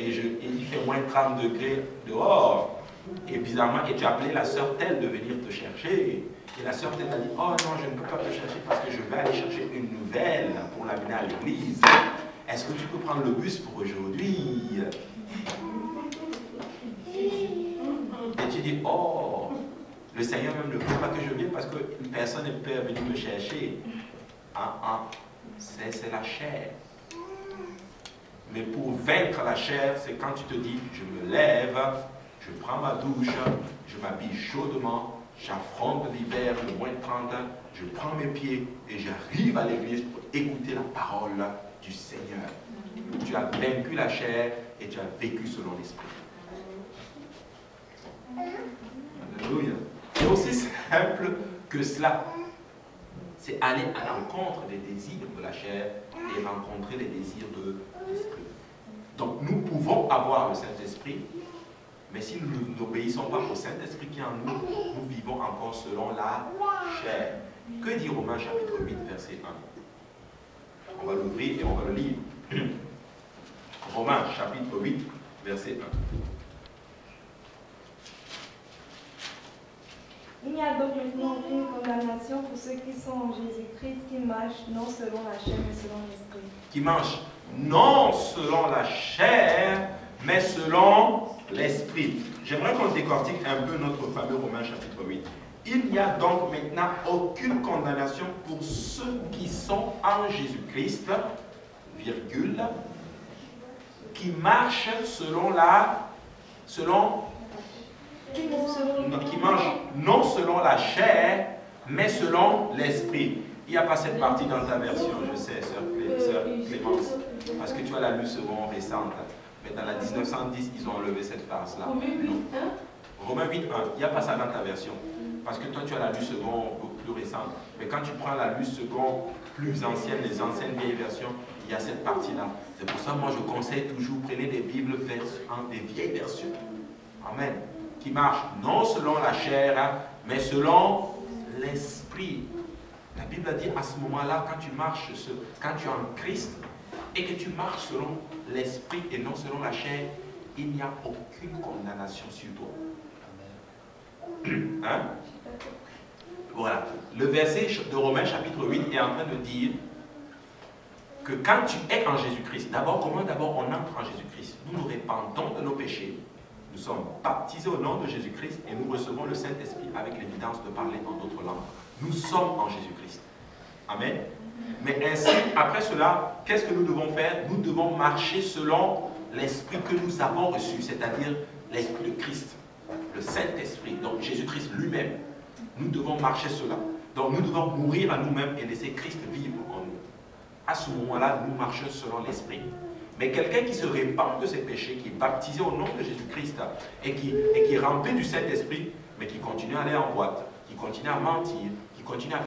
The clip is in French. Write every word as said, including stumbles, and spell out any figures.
et, je, et il fait moins trente degrés dehors. Et bizarrement, et tu as appelé la sœur telle de venir te chercher. Et la sœur telle a dit, oh non, je ne peux pas te chercher parce que je vais aller chercher une nouvelle pour l'amener à l'église. Est-ce que tu peux prendre le bus pour aujourd'hui? Et tu dis, oh, le Seigneur même ne veut pas que je vienne parce qu'une personne ne peut venir me chercher. Ah, ah, c'est la chair. Mais pour vaincre la chair, c'est quand tu te dis, je me lève, je prends ma douche, je m'habille chaudement, j'affronte l'hiver, le moins trente, je prends mes pieds et j'arrive à l'église pour écouter la parole du Seigneur. Tu as vaincu la chair et tu as vécu selon l'esprit. Alléluia. C'est aussi simple que cela. C'est aller à l'encontre des désirs de la chair et rencontrer les désirs de l'esprit. Donc nous pouvons avoir le Saint-Esprit, mais si nous n'obéissons pas au Saint-Esprit qui est en nous, nous vivons encore selon la chair. Que dit Romains chapitre huit, verset un? On va l'ouvrir et on va le lire. Romains chapitre huit, verset un. Il n'y a donc maintenant aucune condamnation pour ceux qui sont en Jésus-Christ, qui marchent non selon la chair, mais selon l'esprit. Qui marchent non selon la chair, mais selon l'esprit. J'aimerais qu'on décortique un peu notre fameux Romains chapitre huit. Il n'y a donc maintenant aucune condamnation pour ceux qui sont en Jésus-Christ, virgule, qui marchent selon la, selon, qui marchent non selon la chair, mais selon l'esprit. Il n'y a pas cette partie dans ta version, je sais, sœur Clémence, parce que tu as la lu seconde récente. Mais dans la mille neuf cent dix, ils ont enlevé cette phrase-là. Romains huit, un. Il n'y a pas ça dans ta version. Parce que toi, tu as la lu seconde plus récente. Mais quand tu prends la lu seconde plus ancienne, les anciennes vieilles versions, il y a cette partie-là. C'est pour ça que moi, je conseille toujours, prenez des Bibles en des vieilles versions. Amen. Qui marchent non selon la chair, hein, mais selon l'esprit. La Bible dit à ce moment-là, quand tu marches, quand tu es en Christ, et que tu marches selon l'esprit et non selon la chair, il n'y a aucune condamnation sur toi. Hein? Voilà. Le verset de Romains chapitre huit est en train de dire que quand tu es en Jésus-Christ, d'abord, comment d'abord on entre en Jésus-Christ? Nous nous repentons de nos péchés, nous sommes baptisés au nom de Jésus-Christ et nous recevons le Saint-Esprit avec l'évidence de parler en d'autres langues. Nous sommes en Jésus-Christ. Amen. Mais ainsi, après cela, qu'est-ce que nous devons faire? Nous devons marcher selon l'Esprit que nous avons reçu, c'est-à-dire l'Esprit de Christ, le Saint-Esprit, donc Jésus-Christ lui-même. Nous devons marcher cela. Donc nous devons mourir à nous-mêmes et laisser Christ vivre en nous. À ce moment-là, nous marchons selon l'Esprit. Mais quelqu'un qui se répand de ses péchés, qui est baptisé au nom de Jésus-Christ et qui, et qui est rempli du Saint-Esprit, mais qui continue à aller en boîte, qui continue à mentir, qui continue à